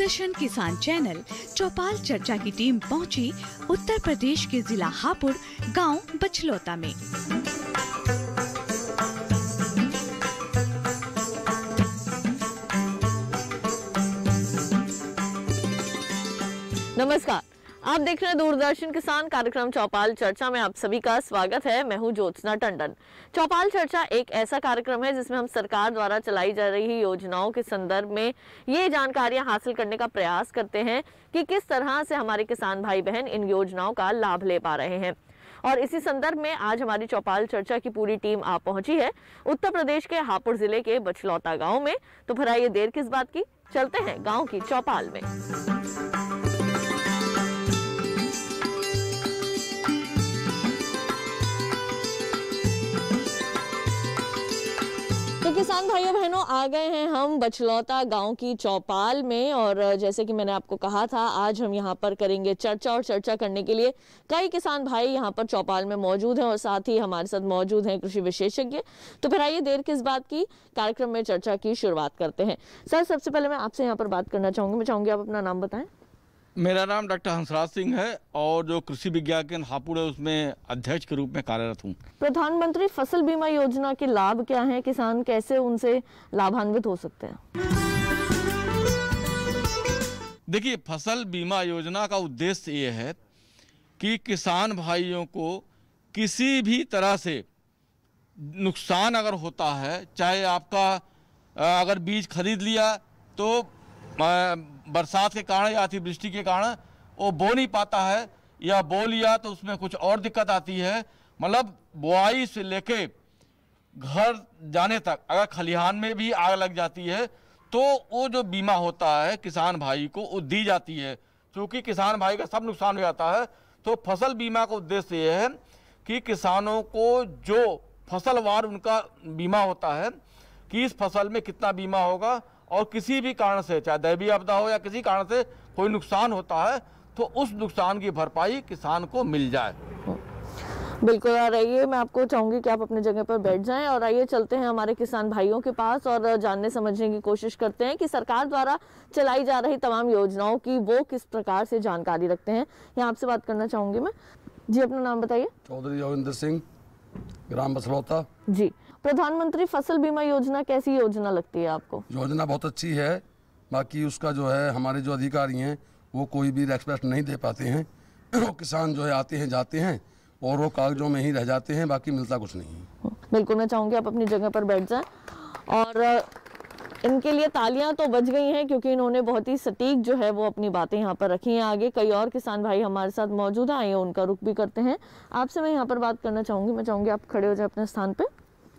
दूरदर्शन किसान चैनल चौपाल चर्चा की टीम पहुंची उत्तर प्रदेश के जिला हापुड़ गांव बछलौता में। नमस्कार, आप देख रहे हैं दूरदर्शन किसान कार्यक्रम चौपाल चर्चा में आप सभी का स्वागत है। मैं हूं ज्योत्सना टंडन। चौपाल चर्चा एक ऐसा कार्यक्रम है जिसमें हम सरकार द्वारा चलाई जा रही योजनाओं के संदर्भ में ये जानकारियां हासिल करने का प्रयास करते हैं कि किस तरह से हमारे किसान भाई बहन इन योजनाओं का लाभ ले पा रहे हैं। और इसी संदर्भ में आज हमारी चौपाल चर्चा की पूरी टीम आ पहुंची है उत्तर प्रदेश के हापुड़ जिले के बछलौता गाँव में। तो फिर आइए देर किस बात की, चलते हैं गाँव की चौपाल में। तो किसान भाइयों बहनों, आ गए हैं हम बछलौता गांव की चौपाल में। और जैसे कि मैंने आपको कहा था, आज हम यहां पर करेंगे चर्चा। और चर्चा करने के लिए कई किसान भाई यहां पर चौपाल में मौजूद हैं और साथ ही हमारे साथ मौजूद हैं कृषि विशेषज्ञ। तो फिर आइए देर किस बात की, कार्यक्रम में चर्चा की शुरुआत करते हैं। सर, सबसे पहले मैं आपसे यहाँ पर बात करना चाहूँगी। मैं चाहूँगी आप अपना नाम बताएं। मेरा नाम डॉक्टर हंसराज सिंह है और जो कृषि विज्ञान केंद्र हापुड़ है उसमें अध्यक्ष के रूप में कार्यरत हूँ। प्रधानमंत्री फसल बीमा योजना के लाभ क्या हैं? किसान कैसे उनसे लाभान्वित हो सकते हैं? देखिए, फसल बीमा योजना का उद्देश्य ये है कि किसान भाइयों को किसी भी तरह से नुकसान अगर होता है, चाहे आपका अगर बीज खरीद लिया तो बरसात के कारण या अतिवृष्टि के कारण वो बो नहीं पाता है, या बो लिया तो उसमें कुछ और दिक्कत आती है, मतलब बुआई से लेके घर जाने तक अगर खलिहान में भी आग लग जाती है तो वो जो बीमा होता है किसान भाई को वो दी जाती है। क्योंकि किसान भाई का सब नुकसान हो जाता है, तो फसल बीमा का उद्देश्य ये है कि किसानों को जो फसलवार उनका बीमा होता है कि इस फसल में कितना बीमा होगा और किसी भी कारण से, चाहे दैवीय आपदा हो या किसी कारण से कोई नुकसान होता है तो उस नुकसान की भरपाई किसान को मिल जाए। बिल्कुल। और आइए, मैं आपको चाहूंगी कि आप अपनी जगह पर बैठ जाएं और आइए चलते हैं हमारे किसान भाइयों के पास और जानने समझने की कोशिश करते हैं कि सरकार द्वारा चलाई जा रही तमाम योजनाओं की वो किस प्रकार से जानकारी रखते हैं। यहाँ आपसे बात करना चाहूंगी मैं। जी, अपना नाम बताइए। चौधरी योगिंदर सिंह, ग्राम बछलौता। जी, प्रधानमंत्री फसल बीमा योजना कैसी योजना लगती है आपको? योजना बहुत अच्छी है, बाकी उसका जो है हमारे जो अधिकारी हैं वो कोई भी रेस्पेक्ट नहीं दे पाते हैं। वो किसान जो है आते हैं जाते हैं और वो कागजों में ही रह जाते हैं, बाकी मिलता कुछ नहीं है। बिल्कुल, मैं चाहूँगी आप अपनी जगह पर बैठ जाएं। और इनके लिए तालियां तो बज गई हैं क्योंकि इन्होंने बहुत ही सटीक जो है वो अपनी बातें यहाँ पर रखी हैं। आगे कई और किसान भाई हमारे साथ मौजूद हैं, आइए उनका रुख भी करते हैं। आपसे मैं यहाँ पर बात करना चाहूँगी। मैं चाहूँगी आप खड़े हो जाए अपने स्थान पे।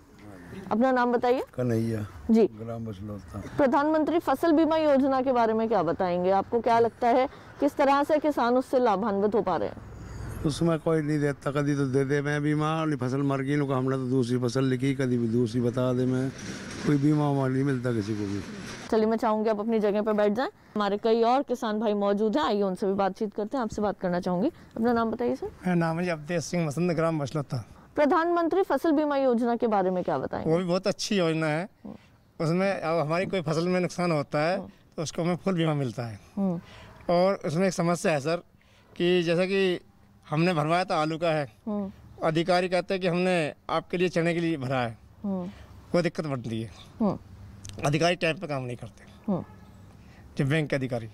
अपना नाम बताइए। कन्हैया जी, ग्राम बछलौता। प्रधानमंत्री फसल बीमा योजना के बारे में क्या बताएंगे? आपको क्या लगता है किस तरह से किसान उससे लाभान्वित हो पा रहे हैं? उसमें कोई नहीं देता, कभी तो दे दे मैं बीमा फसल मर गई लोग, हमने तो दूसरी फसल लिखी, कभी भी दूसरी बता दे मैं, कोई बीमा उमा नहीं मिलता किसी को भी। चलिए, मैं चाहूँगी आप अपनी जगह पर बैठ जाएं। हमारे कई और किसान भाई मौजूद हैं, आइए उनसे भी बातचीत करते हैं। आपसे बात करना चाहूँगी। अपना नाम बताइए सर। मेरा नाम है अवधेश सिंह मसंद, ग्राम बछलौता। प्रधानमंत्री फसल बीमा योजना के बारे में क्या बताएंगे? वो भी बहुत अच्छी योजना है। उसमें अब हमारी कोई फसल में नुकसान होता है तो उसको हमें फुल बीमा मिलता है। और उसमें एक समस्या है सर कि जैसा कि हमने भरवाया था आलू का है, अधिकारी कहते हैं कि हमने आपके लिए चने के लिए भरा है, कोई दिक्कत बढ़ती है। अधिकारी टाइम पे काम नहीं करते, जो बैंक के अधिकारी,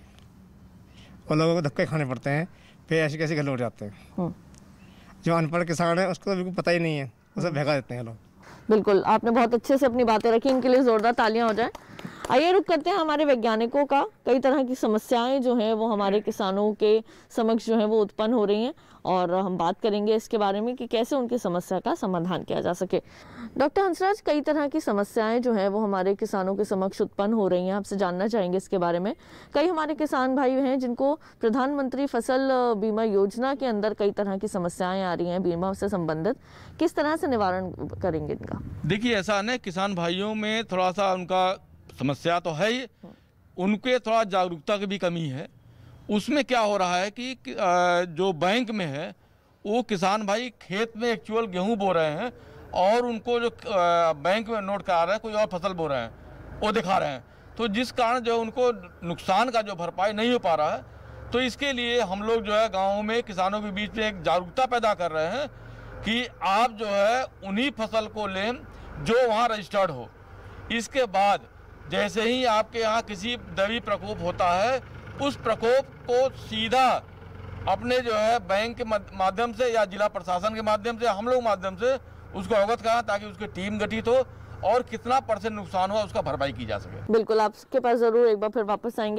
और लोगों को धक्के खाने पड़ते हैं, फिर ऐसे कैसे गले उठ जाते हैं। जो अनपढ़ किसान है उसको तो बिल्कुल पता ही नहीं है, उसे भगा देते हैं लोग। बिल्कुल, आपने बहुत अच्छे से अपनी बातें रखी, इनके लिए जोरदार तालियां हो जाए। आइए रुक करते हैं हमारे वैज्ञानिकों का। कई तरह की समस्याएं जो हैं वो हमारे किसानों के समक्ष जो है वो उत्पन्न हो रही हैं और हम बात करेंगे इसके बारे में कि कैसे उनकी समस्या का समाधान किया जा सके। डॉक्टर हंसराज, कई तरह की समस्याएं जो हैं वो हमारे किसानों के समक्ष उत्पन्न हो रही हैं, आपसे जानना चाहेंगे इसके बारे में। कई हमारे किसान भाई हैं जिनको प्रधानमंत्री फसल बीमा योजना के अंदर कई तरह की समस्याएं आ रही हैं बीमा से संबंधित, किस तरह से निवारण करेंगे इनका? देखिए, ऐसा है, किसान भाइयों में थोड़ा सा उनका समस्या तो है ही, उनके थोड़ा जागरूकता की भी कमी है। उसमें क्या हो रहा है कि जो बैंक में है वो किसान भाई खेत में एक्चुअल गेहूं बो रहे हैं और उनको जो बैंक में नोट करा रहे हैं कोई और फसल बो रहे हैं, वो दिखा रहे हैं। तो जिस कारण जो है उनको नुकसान का जो भरपाई नहीं हो पा रहा है। तो इसके लिए हम लोग जो है गाँव में किसानों के बीच में एक जागरूकता पैदा कर रहे हैं कि आप जो है उन्हीं फसल को लें जो वहाँ रजिस्टर्ड हो। इसके बाद जैसे ही आपके यहाँ किसी दवी प्रकोप होता है, उस प्रकोप को सीधा अपने जो है बैंक के माध्यम से या जिला प्रशासन के माध्यम से, हम लोग माध्यम से उसको अवगत कराएं ताकि उसकी टीम गठित हो और कितना % नुकसान हुआ उसका भरपाई की जा सके। बिल्कुल, आपके पास जरूर एक बार फिर वापस आएंगे।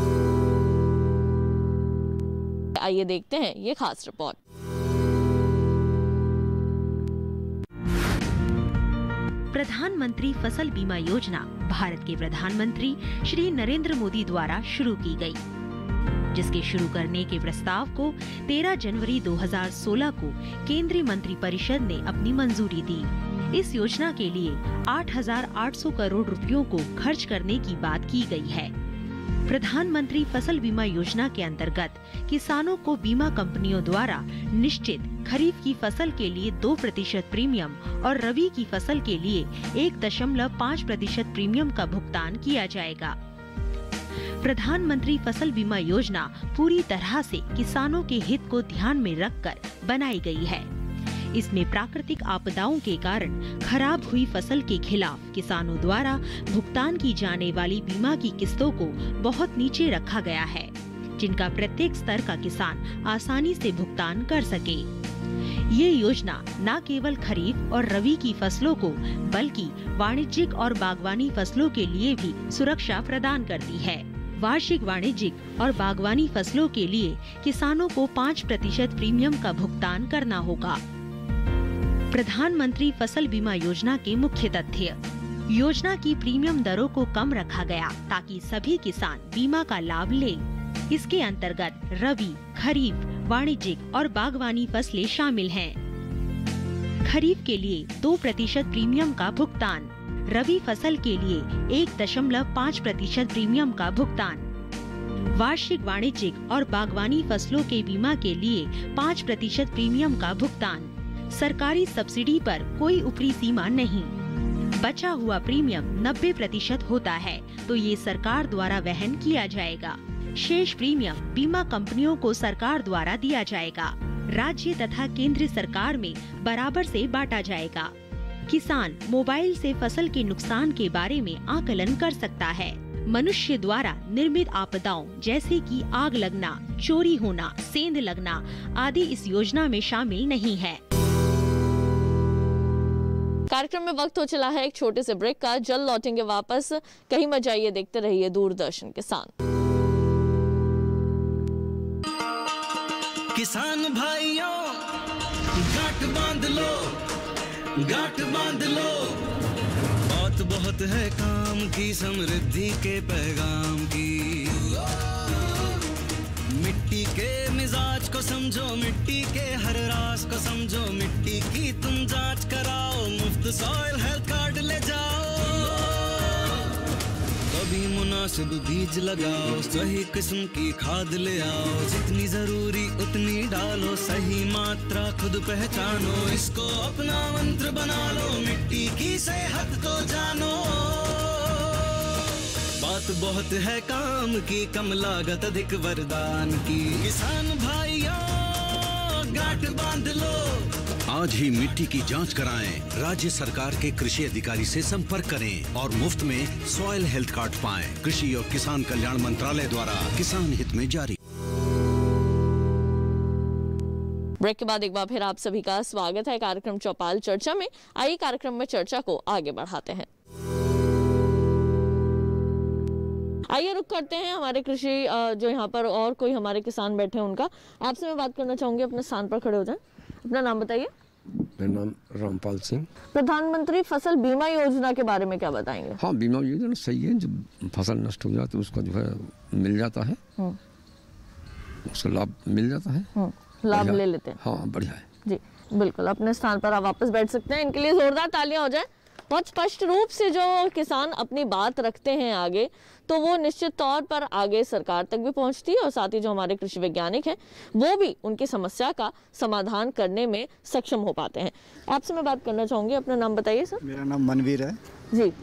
आइए देखते हैं ये खास रिपोर्ट। प्रधानमंत्री फसल बीमा योजना भारत के प्रधानमंत्री श्री नरेंद्र मोदी द्वारा शुरू की गई, जिसके शुरू करने के प्रस्ताव को 13 जनवरी 2016 को केंद्रीय मंत्रिपरिषद ने अपनी मंजूरी दी। इस योजना के लिए 8,800 करोड़ रुपयों को खर्च करने की बात की गई है। प्रधानमंत्री फसल बीमा योजना के अंतर्गत किसानों को बीमा कंपनियों द्वारा निश्चित खरीफ की फसल के लिए 2% प्रीमियम और रबी की फसल के लिए 1.5% प्रीमियम का भुगतान किया जाएगा। प्रधानमंत्री फसल बीमा योजना पूरी तरह से किसानों के हित को ध्यान में रखकर बनाई गई है। इसमें प्राकृतिक आपदाओं के कारण खराब हुई फसल के खिलाफ किसानों द्वारा भुगतान की जाने वाली बीमा की किस्तों को बहुत नीचे रखा गया है, जिनका प्रत्येक स्तर का किसान आसानी से भुगतान कर सके। ये योजना न केवल खरीफ और रबी की फसलों को बल्कि वाणिज्यिक और बागवानी फसलों के लिए भी सुरक्षा प्रदान करती है। वार्षिक वाणिज्यिक और बागवानी फसलों के लिए किसानों को 5% प्रीमियम का भुगतान करना होगा। प्रधानमंत्री फसल बीमा योजना के मुख्य तथ्य: योजना की प्रीमियम दरों को कम रखा गया ताकि सभी किसान बीमा का लाभ लें। इसके अंतर्गत रबी, खरीफ, वाणिज्यिक और बागवानी फसलें शामिल हैं। खरीफ के लिए 2% प्रीमियम का भुगतान, रबी फसल के लिए 1.5% प्रीमियम का भुगतान, वार्षिक वाणिज्यिक और बागवानी फसलों के बीमा के लिए 5% प्रीमियम का भुगतान। सरकारी सब्सिडी पर कोई ऊपरी सीमा नहीं। बचा हुआ प्रीमियम 90% होता है तो ये सरकार द्वारा वहन किया जाएगा। शेष प्रीमियम बीमा कंपनियों को सरकार द्वारा दिया जाएगा। राज्य तथा केंद्र सरकार में बराबर से बांटा जाएगा। किसान मोबाइल से फसल के नुकसान के बारे में आकलन कर सकता है। मनुष्य द्वारा निर्मित आपदाओं जैसे कि आग लगना, चोरी होना, सेंध लगना आदि इस योजना में शामिल नहीं है। कार्यक्रम में वक्त हो चला है एक छोटे से ब्रेक का। जल्द लौटेंगे वापस। कहीं मत जाइए, देखते रहिए दूरदर्शन किसान। किसान भाइयों गांठ बांध लो, गांठ बांध लो, बात बहुत है काम की, समृद्धि के पैगाम की। मिट्टी के मिजाज को समझो, मिट्टी के हर राज को समझो, मिट्टी की तुम जांच कराओ, मुफ्त सॉइल हेल्थ कार्ड ले जाओ। कभी मुनासिब बीज लगाओ, सही किस्म की खाद ले आओ, जितनी जरूरी उतनी डालो, सही मात्रा खुद पहचानो, इसको अपना मंत्र बना लो, मिट्टी की सेहत को जानो। बात बहुत है काम की, कम लागत अधिक वरदान की। किसान भाइयों गांठ बांध लो, आज ही मिट्टी की जांच कराएं। राज्य सरकार के कृषि अधिकारी से संपर्क करें और मुफ्त में सॉइल हेल्थ कार्ड पाएं। कृषि और किसान कल्याण मंत्रालय द्वारा किसान हित में जारी। ब्रेक के बाद एक बार फिर आप सभी का स्वागत है कार्यक्रम चौपाल चर्चा में। आइए कार्यक्रम में चर्चा को आगे बढ़ाते हैं। आइए रुक करते हैं हमारे कृषि जो यहाँ पर और कोई हमारे किसान बैठे हैं उनका। आपसे मैं बात करना चाहूंगी, अपने स्थान पर खड़े हो जाएं। अपना नाम बताइए। मेरा नाम रामपाल सिंह। प्रधानमंत्री फसल बीमा योजना के बारे में क्या बताएंगे? हाँ, बीमा योजना सही है। जब फसल नष्ट हो जाए तो उसका जो है मिल जाता है, उसका लाभ मिल जाता है, लाभ ले लेते हैं। हाँ, बढ़िया है जी, बिल्कुल। अपने स्थान पर आप वापस बैठ सकते हैं। इनके लिए जोरदार तालियां हो जाए। बहुत स्पष्ट रूप से जो किसान अपनी बात रखते हैं आगे, तो वो निश्चित तौर पर आगे सरकार तक भी पहुंचती है और साथ ही जो हमारे कृषि वैज्ञानिक हैं वो भी उनकी समस्या का समाधान करने में सक्षम हो पाते हैं। आपसे मैं बात करना चाहूँगी, अपना नाम बताइए सर। मेरा नाम मनवीर है जी।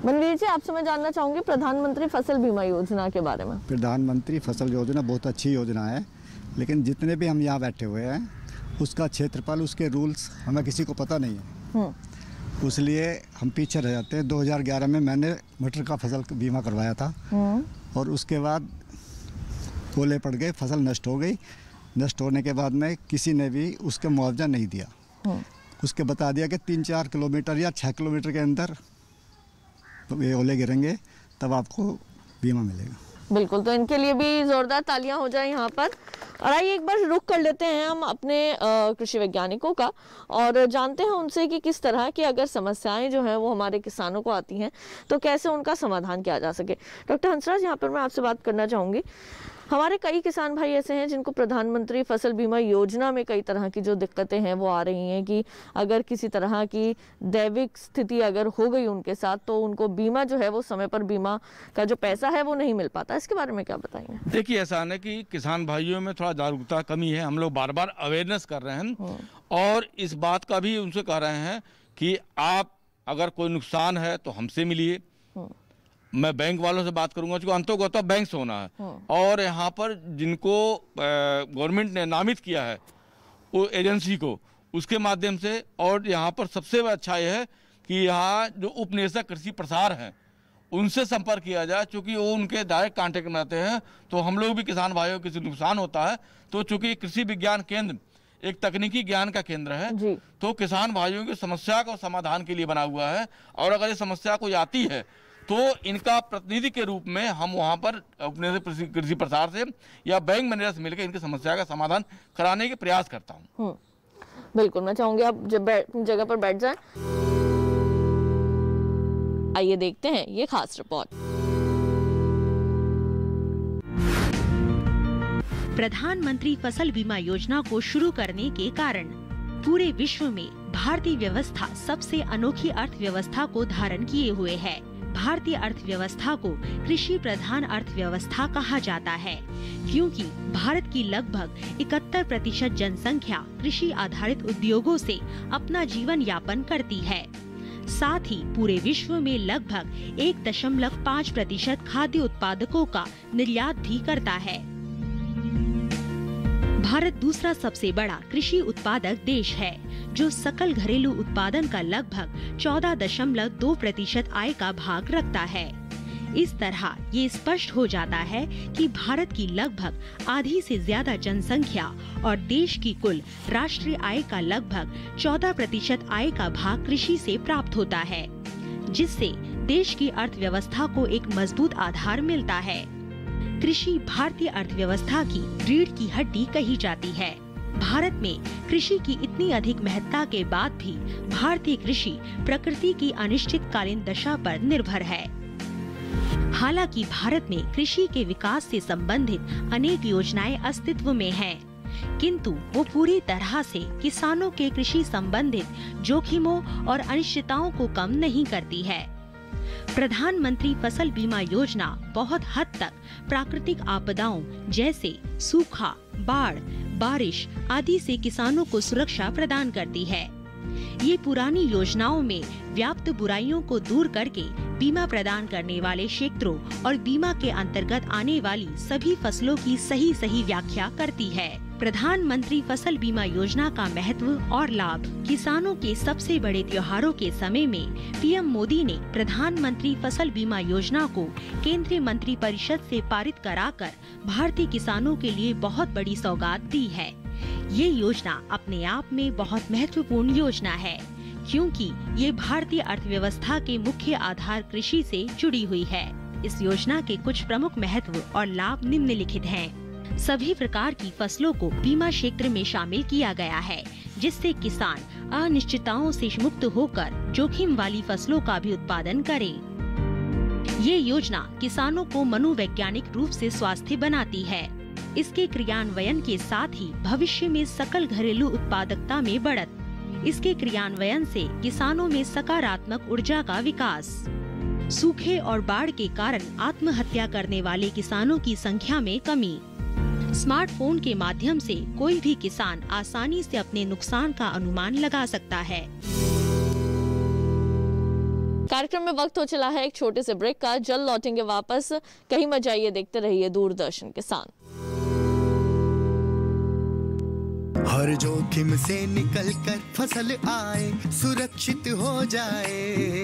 मनवीर जी, आपसे मैं जानना चाहूंगी प्रधानमंत्री फसल बीमा योजना के बारे में। प्रधानमंत्री फसल योजना बहुत अच्छी योजना है, लेकिन जितने भी हम यहाँ बैठे हुए हैं उसका क्षेत्रफल, उसके रूल्स हमें किसी को पता नहीं है, इसलिए हम पीछे रह जाते हैं। 2011 में मैंने मटर का फसल बीमा करवाया था और उसके बाद ओले पड़ गए, फसल नष्ट हो गई। नष्ट होने के बाद में किसी ने भी उसका मुआवजा नहीं दिया। उसके बता दिया कि 3-4 किलोमीटर या 6 किलोमीटर के अंदर ये ओले गिरेंगे तब आपको बीमा मिलेगा। बिल्कुल, तो इनके लिए भी जोरदार तालियां हो जाए यहाँ पर। और आइए एक बार रुक कर लेते हैं हम अपने कृषि वैज्ञानिकों का और जानते हैं उनसे कि किस तरह की अगर समस्याएं जो हैं वो हमारे किसानों को आती हैं तो कैसे उनका समाधान किया जा सके। डॉक्टर हंसराज, यहाँ पर मैं आपसे बात करना चाहूँगी। हमारे कई किसान भाई ऐसे हैं जिनको प्रधानमंत्री फसल बीमा योजना में कई तरह की जो दिक्कतें हैं वो आ रही हैं कि अगर किसी तरह की दैविक स्थिति अगर हो गई उनके साथ तो उनको बीमा जो है वो समय पर बीमा का जो पैसा है वो नहीं मिल पाता। इसके बारे में क्या बताएंगे? देखिए, ऐसा है कि किसान भाइयों में थोड़ा जागरूकता कमी है। हम लोग बार बार अवेयरनेस कर रहे हैं और इस बात का भी उनसे कह रहे हैं कि आप अगर कोई नुकसान है तो हमसे मिलिए। मैं बैंक वालों से बात करूंगा, क्योंकि अंतोगत बैंक से होना है। और यहाँ पर जिनको गवर्नमेंट ने नामित किया है वो एजेंसी को, उसके माध्यम से। और यहाँ पर सबसे अच्छा यह है कि यहाँ जो उपनिदेशक कृषि प्रसार हैं उनसे संपर्क किया जाए, चूँकि वो उनके डायरेक्ट कांटेक्ट में आते हैं। तो हम लोग भी किसान भाइयों को किसी नुकसान होता है तो चूँकि कृषि विज्ञान केंद्र एक तकनीकी ज्ञान का केंद्र है, तो किसान भाइयों की समस्या को समाधान के लिए बना हुआ है। और अगर ये समस्या कोई आती है तो इनका प्रतिनिधि के रूप में हम वहां पर अपने कृषि प्रसार से या बैंक मैनेजर से मिलकर इनकी समस्या का समाधान कराने के प्रयास करता हूं। बिल्कुल, मैं चाहूंगी आप जगह पर बैठ जाएं। आइए देखते हैं ये खास रिपोर्ट। प्रधानमंत्री फसल बीमा योजना को शुरू करने के कारण पूरे विश्व में भारतीय व्यवस्था सबसे अनोखी अर्थव्यवस्था को धारण किए हुए है। भारतीय अर्थव्यवस्था को कृषि प्रधान अर्थव्यवस्था कहा जाता है, क्योंकि भारत की लगभग 71% जनसंख्या कृषि आधारित उद्योगों से अपना जीवन यापन करती है। साथ ही पूरे विश्व में लगभग 1.5% खाद्य उत्पादकों का निर्यात भी करता है। भारत दूसरा सबसे बड़ा कृषि उत्पादक देश है, जो सकल घरेलू उत्पादन का लगभग 14.2% आय का भाग रखता है। इस तरह ये स्पष्ट हो जाता है कि भारत की लगभग आधी से ज्यादा जनसंख्या और देश की कुल राष्ट्रीय आय का लगभग 14% आय का भाग कृषि से प्राप्त होता है, जिससे देश की अर्थव्यवस्था को एक मजबूत आधार मिलता है। कृषि भारतीय अर्थव्यवस्था की रीढ़ की हड्डी कही जाती है। भारत में कृषि की इतनी अधिक महत्ता के बाद भी भारतीय कृषि प्रकृति की अनिश्चितकालीन दशा पर निर्भर है। हालांकि भारत में कृषि के विकास से संबंधित अनेक योजनाएं अस्तित्व में हैं, किंतु वो पूरी तरह से किसानों के कृषि संबंधित जोखिमों और अनिश्चितताओं को कम नहीं करती है। प्रधानमंत्री फसल बीमा योजना बहुत हद तक प्राकृतिक आपदाओं जैसे सूखा, बाढ़, बारिश आदि से किसानों को सुरक्षा प्रदान करती है। ये पुरानी योजनाओं में व्याप्त बुराइयों को दूर करके बीमा प्रदान करने वाले क्षेत्रों और बीमा के अंतर्गत आने वाली सभी फसलों की सही व्याख्या करती है। प्रधानमंत्री फसल बीमा योजना का महत्व और लाभ। किसानों के सबसे बड़े त्योहारों के समय में पीएम मोदी ने प्रधानमंत्री फसल बीमा योजना को केंद्रीय मंत्री परिषद से पारित कराकर भारतीय किसानों के लिए बहुत बड़ी सौगात दी है। ये योजना अपने आप में बहुत महत्वपूर्ण योजना है, क्योंकि ये भारतीय अर्थव्यवस्था के मुख्य आधार कृषि से जुड़ी हुई है। इस योजना के कुछ प्रमुख महत्व और लाभ निम्नलिखित हैं। सभी प्रकार की फसलों को बीमा क्षेत्र में शामिल किया गया है, जिससे किसान अनिश्चितताओं से मुक्त होकर जोखिम वाली फसलों का भी उत्पादन करें। ये योजना किसानों को मनोवैज्ञानिक रूप से स्वास्थ्य बनाती है। इसके क्रियान्वयन के साथ ही भविष्य में सकल घरेलू उत्पादकता में बढ़त। इसके क्रियान्वयन से किसानों में सकारात्मक ऊर्जा का विकास। सूखे और बाढ़ के कारण आत्महत्या करने वाले किसानों की संख्या में कमी। स्मार्टफोन के माध्यम से कोई भी किसान आसानी से अपने नुकसान का अनुमान लगा सकता है। कार्यक्रम में वक्त हो चला है एक छोटे से ब्रेक का। जल्द लौटेंगे वापस, कहीं मत जाइए, देखते रहिए दूरदर्शन किसान। हर जोखिम से निकल कर फसल आए, सुरक्षित हो जाए,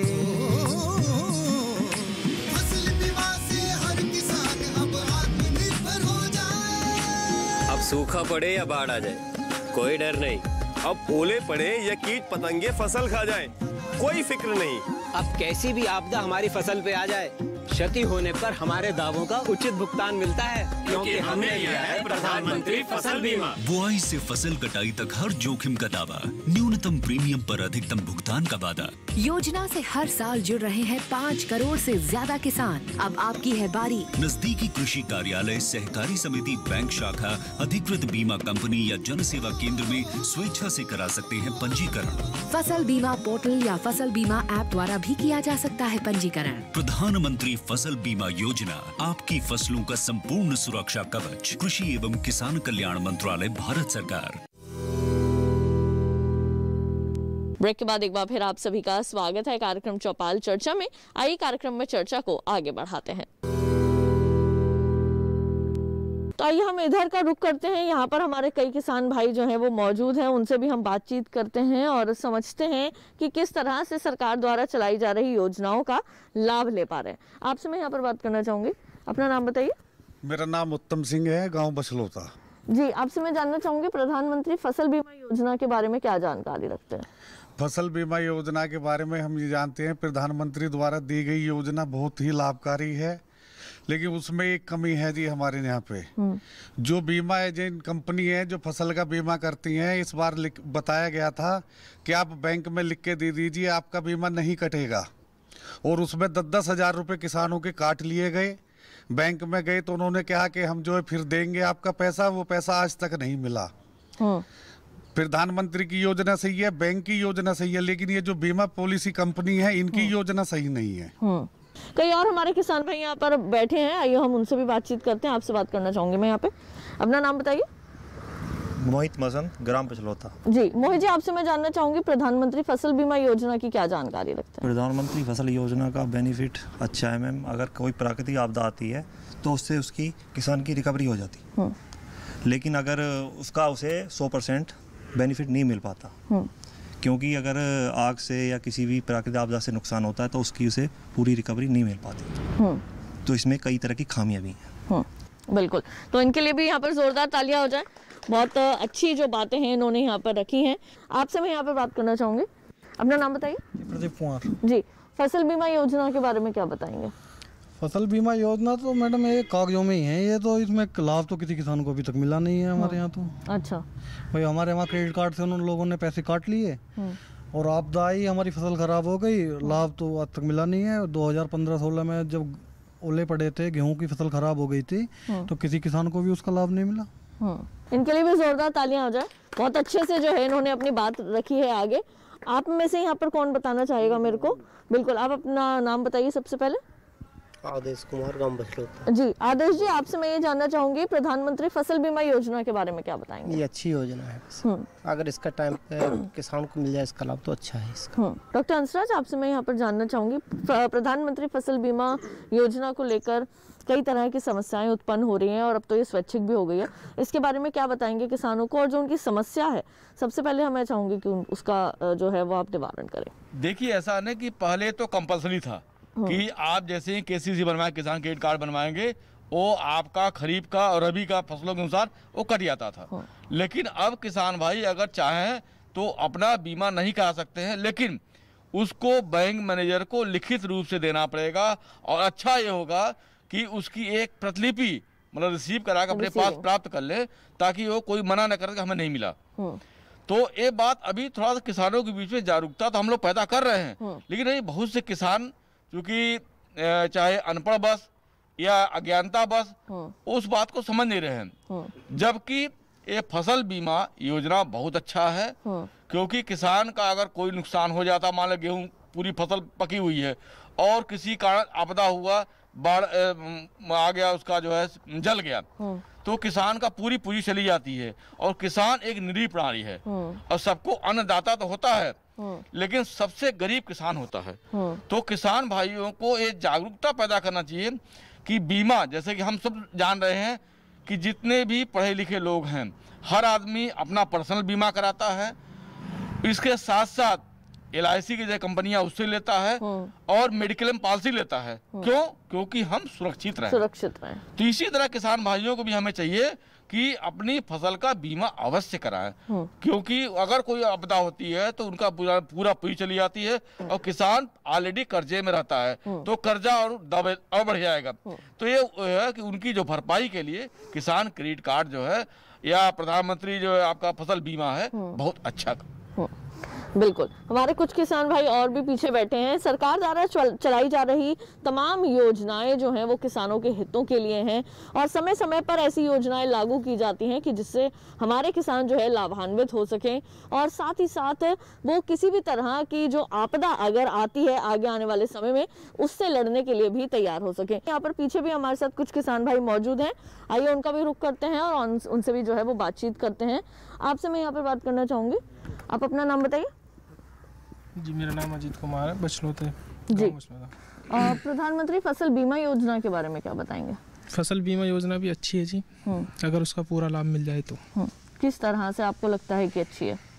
फसल बीमा से हर किसान अब आत्मनिर्भर हो जाए। अब सूखा पड़े या बाढ़ आ जाए, कोई डर नहीं। अब ओले पड़े या कीट पतंगे फसल खा जाए, कोई फिक्र नहीं। अब कैसी भी आपदा हमारी फसल पे आ जाए, क्षति होने पर हमारे दावों का उचित भुगतान मिलता है, क्योंकि हमने लिया है प्रधानमंत्री फसल बीमा। बुआई से फसल कटाई तक हर जोखिम का दावा, न्यूनतम प्रीमियम पर अधिकतम भुगतान का वादा। योजना से हर साल जुड़ रहे हैं 5 करोड़ से ज्यादा किसान। अब आपकी है बारी। नजदीकी कृषि कार्यालय, सहकारी समिति, बैंक शाखा, अधिकृत बीमा कंपनी या जन सेवा केंद्र में स्वेच्छा से करा सकते हैं पंजीकरण। फसल बीमा पोर्टल या फसल बीमा ऐप द्वारा भी किया जा सकता है पंजीकरण। प्रधानमंत्री फसल बीमा योजना, आपकी फसलों का संपूर्ण सुरक्षा कवच। कृषि एवं किसान कल्याण मंत्रालय, भारत सरकार। ब्रेक के बाद एक बार फिर आप सभी का स्वागत है कार्यक्रम चौपाल चर्चा में। आइए कार्यक्रम में चर्चा को आगे बढ़ाते हैं। तो आइए हम इधर का रुख करते हैं। यहाँ पर हमारे कई किसान भाई जो हैं वो मौजूद हैं, उनसे भी हम बातचीत करते हैं और समझते हैं कि किस तरह से सरकार द्वारा चलाई जा रही योजनाओं का लाभ ले पा रहे हैं। आपसे मैं यहाँ पर बात करना चाहूँगी, अपना नाम बताइए। मेरा नाम उत्तम सिंह है, गांव बछलोता। जी, आपसे मैं जानना चाहूँगी प्रधानमंत्री फसल बीमा योजना के बारे में क्या जानकारी रखते हैं? फसल बीमा योजना के बारे में हम ये जानते हैं, प्रधानमंत्री द्वारा दी गई योजना बहुत ही लाभकारी है, लेकिन उसमें एक कमी है जी हमारे यहाँ पे। जो बीमा एजेंट कंपनी है जो फसल का बीमा करती हैं, इस बार बताया गया था कि आप बैंक में लिख के दे दीजिए, आपका बीमा नहीं कटेगा। और उसमें 10-10 हज़ार रुपये किसानों के काट लिए गए। बैंक में गए तो उन्होंने कहा कि हम जो है फिर देंगे आपका पैसा, वो पैसा आज तक नहीं मिला। प्रधानमंत्री की योजना सही है, बैंक की योजना सही है, लेकिन ये जो बीमा पॉलिसी कंपनी है इनकी योजना सही नहीं है। कई और हमारे किसान भाई यहाँ पर बैठे हैं, आइए हम उनसे भी बातचीत करते हैं। आपसे बात करना चाहूंगी मैं यहाँ पे। अपना नाम बताइए। मोहित मसंद, ग्राम पछलोता। जी मोहित जी, आपसे मैं जानना चाहूंगी प्रधानमंत्री फसल बीमा योजना की क्या जानकारी रखते हैं? प्रधानमंत्री फसल योजना का बेनिफिट अच्छा है मैम। अगर कोई प्राकृतिक आपदा आती है तो उससे उसकी किसान की रिकवरी हो जाती, लेकिन अगर उसका उसे 100% बेनिफिट नहीं मिल पाता, क्योंकि अगर आग से या किसी भी प्राकृतिक आपदा से नुकसान होता है तो उसकी उसे पूरी रिकवरी नहीं मिल पाती। तो इसमें कई तरह की खामियां भी हैं। बिल्कुल, तो इनके लिए भी यहाँ पर जोरदार तालियां हो जाए। बहुत अच्छी जो बातें हैं इन्होंने यहाँ पर रखी हैं। आपसे मैं यहाँ पर बात करना चाहूँगी, अपना नाम बताइए। प्रदीप कुमार जी, फसल बीमा योजना के बारे में क्या बताएंगे? फसल बीमा योजना तो मैडम ये कागजों में ही है, ये तो इसमें लाभ तो किसी किसान को अभी तक मिला नहीं है हमारे यहाँ तो। अच्छा भाई, हमारे वहाँ क्रेडिट कार्ड से उन लोगों ने पैसे काट लिए और आपदा आई, हमारी फसल खराब हो गई, लाभ तो आज तक मिला नहीं है। 2015-16 में जब ओले पड़े थे, गेहूं की फसल खराब हो गई थी, तो किसी किसान को भी उसका लाभ नहीं मिला। इनके लिए भी जोरदार तालियां हो जाए। बहुत अच्छे से जो है इन्होंने अपनी बात रखी है आगे। आप में से यहाँ पर कौन बताना चाहेगा मेरे को? बिल्कुल, आप अपना नाम बताइए सबसे पहले। आदेश कुमार, गांव बछलोता। जी आदेश जी, आपसे मैं ये जानना चाहूंगी प्रधानमंत्री फसल बीमा योजना के बारे में क्या बताएंगे? ये अच्छी योजना है, अगर इसका टाइम पे किसान को मिल जाए इसका लाभ तो अच्छा है इसका। डॉक्टर हंसराज, आपसे मैं यहाँ पर जानना चाहूंगी प्रधानमंत्री फसल बीमा योजना को लेकर कई तरह की समस्याएं उत्पन्न हो रही हैं और अब तो ये स्वैच्छिक भी हो गई है, इसके बारे में क्या बताएंगे किसानों को? और जो उनकी समस्या है सबसे पहले मैं चाहूंगी कि उसका जो है वो आप निवारण करें। देखिए, ऐसा नहीं कि पहले तो कंपलसरी था कि आप जैसे ही केसीसी बनवाए, किसान क्रेडिट कार्ड बनवाएंगे, वो आपका खरीफ का और रबी का फसलों के अनुसार वो कट जाता था। लेकिन अब किसान भाई अगर चाहें तो अपना बीमा नहीं करा सकते हैं, लेकिन उसको बैंक मैनेजर को लिखित रूप से देना पड़ेगा। और अच्छा ये होगा कि उसकी एक प्रतिलिपि मतलब रिसीव करा के अपने पास प्राप्त कर ले, ताकि वो कोई मना न करे कि हमें नहीं मिला। तो ये बात अभी थोड़ा सा किसानों के बीच में जागरूकता तो हम लोग पैदा कर रहे हैं, लेकिन ये बहुत से किसान चूँकि चाहे अनपढ़ बस या अज्ञानता बस उस बात को समझ नहीं रहे हैं। जबकि ये फसल बीमा योजना बहुत अच्छा है, क्योंकि किसान का अगर कोई नुकसान हो जाता, मान लो गेहूँ पूरी फसल पकी हुई है और किसी कारण आपदा हुआ, बाढ़ आ गया, उसका जो है जल गया, तो किसान का पूरी पूरी चली जाती है। और किसान एक निरीह प्राणी है और सबको अन्नदाता तो होता है लेकिन सबसे गरीब किसान होता है। तो किसान भाइयों को ये जागरूकता पैदा करना चाहिए कि बीमा, जैसे कि हम सब जान रहे हैं कि जितने भी पढ़े लिखे लोग हैं हर आदमी अपना पर्सनल बीमा कराता है, इसके साथ साथ LIC की जो कंपनियां उससे लेता है और मेडिक्लेम पॉलिसी लेता है। क्यों? क्योंकि हम सुरक्षित रहें। तो इसी तरह किसान भाइयों को भी हमें चाहिए कि अपनी फसल का बीमा अवश्य कराएं, क्योंकि अगर कोई आपदा होती है तो उनका पूरा पूरी चली जाती है और किसान ऑलरेडी कर्जे में रहता है, तो कर्जा और बढ़ जाएगा। तो ये है कि उनकी जो भरपाई के लिए किसान क्रेडिट कार्ड जो है या प्रधानमंत्री जो है आपका फसल बीमा है बहुत अच्छा। बिल्कुल, हमारे कुछ किसान भाई और भी पीछे बैठे हैं। सरकार द्वारा चलाई जा रही तमाम योजनाएं जो हैं वो किसानों के हितों के लिए हैं और समय समय पर ऐसी योजनाएं लागू की जाती हैं कि जिससे हमारे किसान जो है लाभान्वित हो सकें और साथ ही साथ वो किसी भी तरह की जो आपदा अगर आती है आगे आने वाले समय में उससे लड़ने के लिए भी तैयार हो सकें। यहाँ पर पीछे भी हमारे साथ कुछ किसान भाई मौजूद हैं, आइए उनका भी रुख करते हैं और उनसे भी जो है वो बातचीत करते हैं। आपसे मैं यहाँ पर बात करना चाहूँगी, आप अपना नाम बताइए। जी, मेरा नाम अजीत कुमार है, बचलौते जी। प्रधानमंत्री फसल बीमा योजना के बारे में क्या बताएंगे? फसल बीमा योजना भी अच्छी है जी, अगर उसका पूरा लाभ मिल जाए तो। किस तरह से आपको लगता है कि अच्छी है?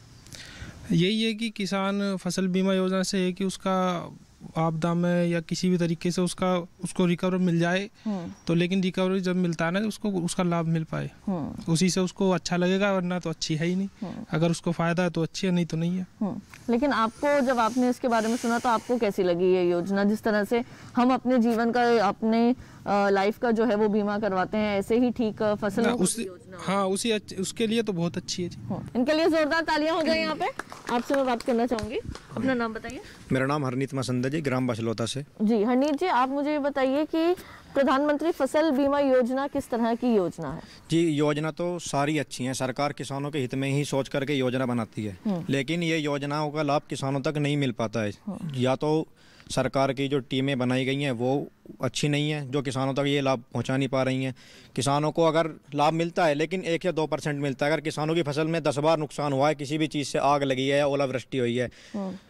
यही है कि किसान फसल बीमा योजना से है कि उसका आपदा में या किसी भी तरीके से उसको रिकवर मिल जाए, तो लेकिन रिकवरी जब मिलता है ना उसको उसका लाभ मिल पाए, उसी से उसको अच्छा लगेगा, वरना तो अच्छी है ही नहीं। अगर उसको फायदा है तो अच्छी है, नहीं तो नहीं है। लेकिन आपको जब आपने इसके बारे में सुना तो आपको कैसी लगी ये योजना? जिस तरह से हम अपने जीवन का अपने लाइफ का जो है वो बीमा करवाते हैं, ऐसे ही ठीक फसल हाँ उसके लिए तो बहुत अच्छी है जी। इनके लिए जोरदार तालियां हो जाए। यहाँ पे आपसे मैं बात करना चाहूंगी, अपना नाम बताइए। मेरा नाम हरनीत मसंद है जी, ग्राम बचलौता से। जी हरनीत जी, आप मुझे ये बताइए कि प्रधानमंत्री फसल बीमा योजना किस तरह की योजना है? जी, योजना तो सारी अच्छी हैं, सरकार किसानों के हित में ही सोच करके योजना बनाती है, लेकिन ये योजनाओं का लाभ किसानों तक नहीं मिल पाता है। या तो सरकार की जो टीमें बनाई गई हैं वो अच्छी नहीं है, जो किसानों तक ये लाभ पहुंचा नहीं पा रही हैं। किसानों को अगर लाभ मिलता है लेकिन 1 या 2% मिलता है। अगर किसानों की फसल में 10 बार नुकसान हुआ है, किसी भी चीज़ से आग लगी है या ओलावृष्टि हुई है,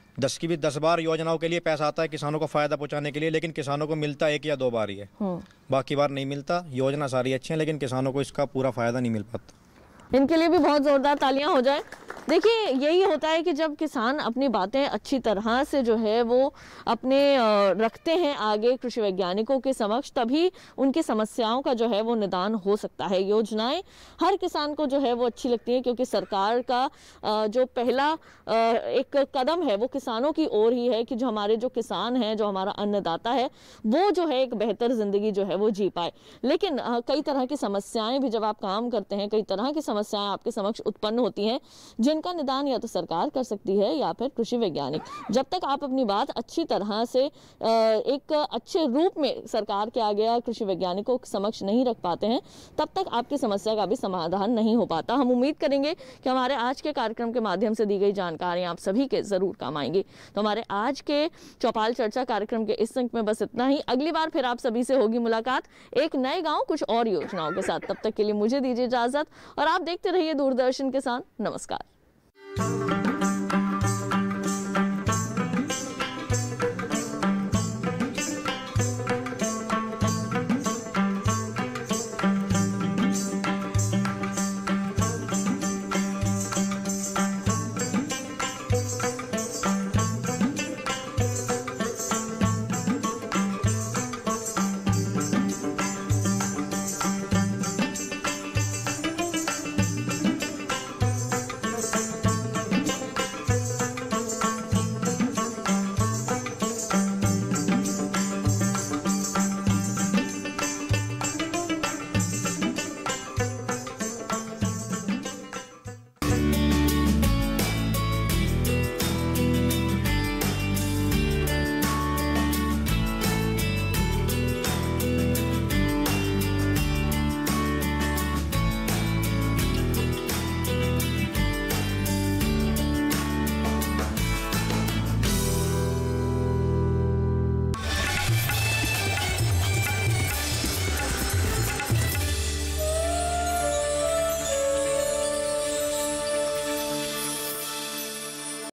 10 बार योजनाओं के लिए पैसा आता है किसानों को फ़ायदा पहुंचाने के लिए, लेकिन किसानों को मिलता 1 या 2 बार ही है, बाकी बार नहीं मिलता। योजना सारी अच्छी है लेकिन किसानों को इसका पूरा फ़ायदा नहीं मिल पाता। इनके लिए भी बहुत ज़ोरदार तालियां हो जाए। देखिए, यही होता है कि जब किसान अपनी बातें अच्छी तरह से जो है वो अपने रखते हैं आगे कृषि वैज्ञानिकों के समक्ष, तभी उनकी समस्याओं का जो है वो निदान हो सकता है। योजनाएं हर किसान को जो है वो अच्छी लगती है, क्योंकि सरकार का जो पहला एक कदम है वो किसानों की ओर ही है कि जो हमारे जो किसान हैं, जो हमारा अन्नदाता है, वो जो है एक बेहतर ज़िंदगी जो है वो जी पाए। लेकिन कई तरह की समस्याएं भी जब आप काम करते हैं, कई तरह की समस्याएं आपके समक्ष उत्पन्न होती हैं जिनका निदान या तो सरकार कर सकती है या फिर कृषि वैज्ञानिक। जब तक आप अपनी बात अच्छी तरह से एक अच्छे रूप में सरकार के आगे या कृषि वैज्ञानिकों के समक्ष नहीं रख पाते हैं, तब तक आपकी समस्या का भी समाधान नहीं हो पाता। हम उम्मीद करेंगे कि हमारे आज के कार्यक्रम के माध्यम से दी गई जानकारियां आप सभी के जरूर काम आएंगी। तो हमारे आज के चौपाल चर्चा कार्यक्रम के इस अंक में बस इतना ही। अगली बार फिर आप सभी से होगी मुलाकात एक नए गाँव कुछ और योजनाओं के साथ। तब तक के लिए मुझे दीजिए इजाजत और आप देखते रहिए दूरदर्शन के साथ। नमस्कार।